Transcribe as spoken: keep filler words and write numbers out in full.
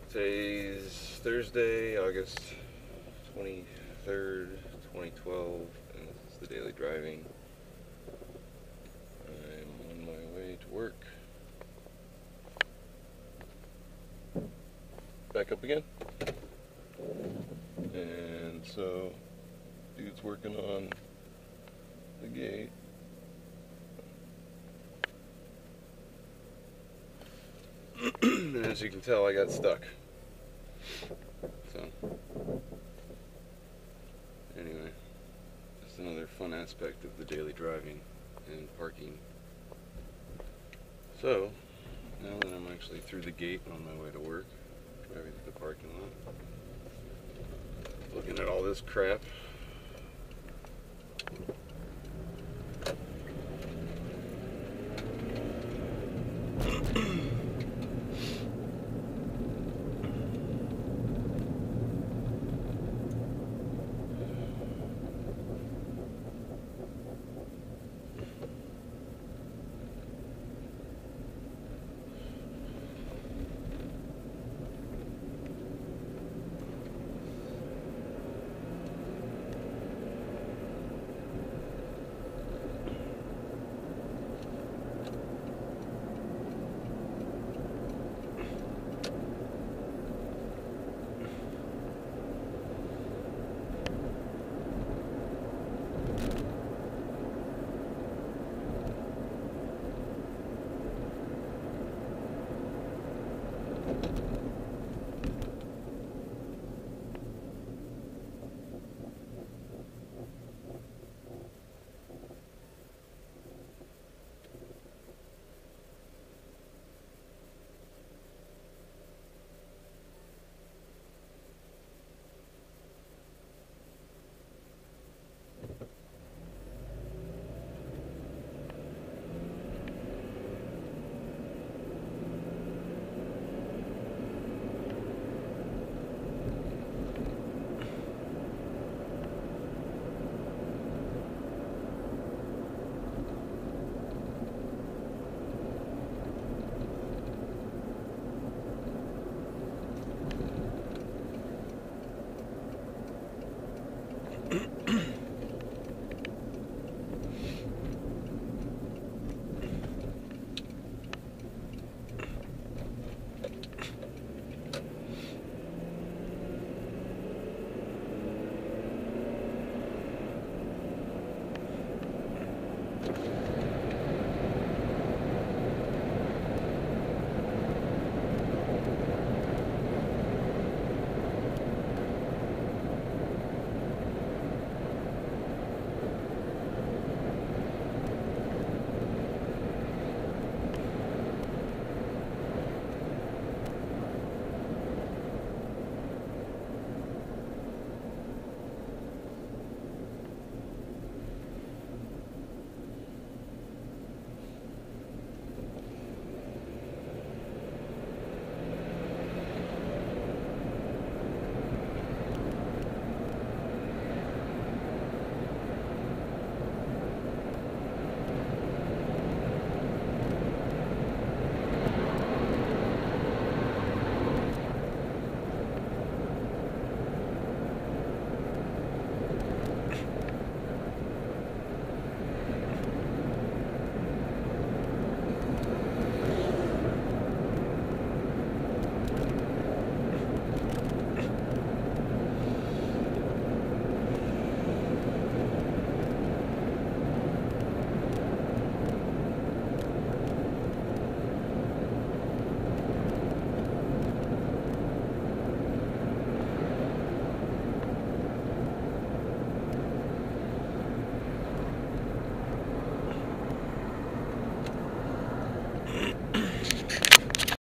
Today's Thursday, August twenty-third, twenty twelve, and this is the daily driving. I'm on my way to work. Back up again. And so, dude's working on the gate. And as you can tell, I got stuck. So, anyway, just another fun aspect of the daily driving and parking. So, now that I'm actually through the gate on my way to work, driving to the parking lot, looking at all this crap.